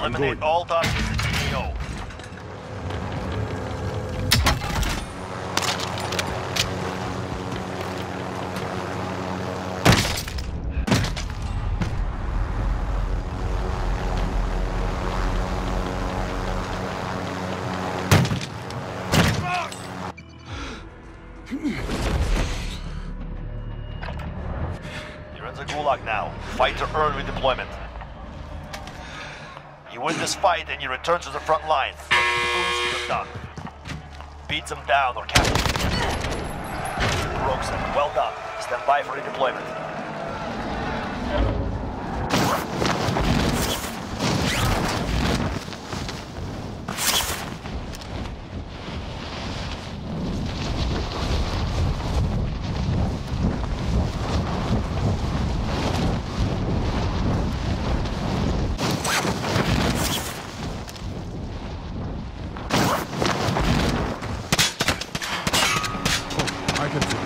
Eliminate all targets in the AO. You're in the Gulag now. Fight to earn redeployment. You win this fight and you return to the front lines. If you lose, you're done. Beat them down or capture them. Roxanne, well done. Stand by for redeployment. I can do